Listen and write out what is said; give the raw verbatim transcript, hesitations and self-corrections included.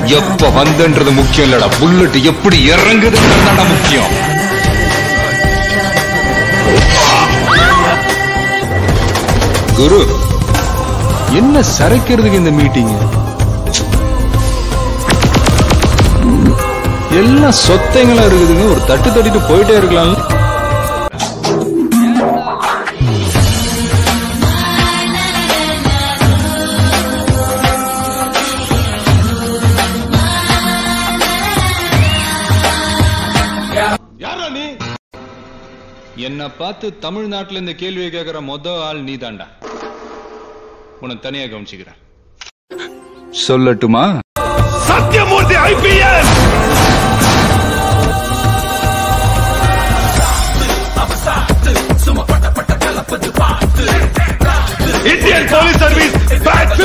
எப்ப வந்தன்றது முக்கியம் இல்லடா, புல்லட் எப்படி இறங்குதுன்றதுதான்டா முக்கியம். குரு, என்ன சரைக்கிறதுக்கு இந்த மீட்டிங்? எல்லாம் சொத்தைங்களா இருக்குதுங்க, ஒரு தட்டு தட்டிட்டு போயிட்டே இருக்கலாம். என்ன பார்த்து தமிழ்நாட்டுல இந்த கேள்வியை கேட்கிற மொத ஆள் நீ தாண்டா. உனக்கு தனியா கவனிச்சுக்கிறேன். சொல்லட்டுமா? Satyamurthy IPS Indian police service